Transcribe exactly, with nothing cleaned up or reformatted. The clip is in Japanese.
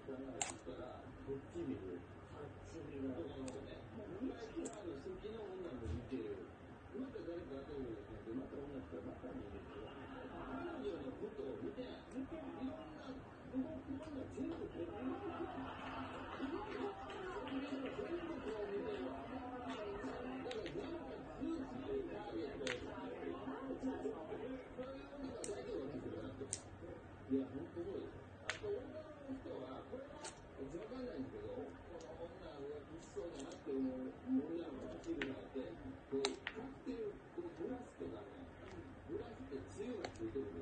こう、買ってる、これグラスとかね、グラスって強いがついてる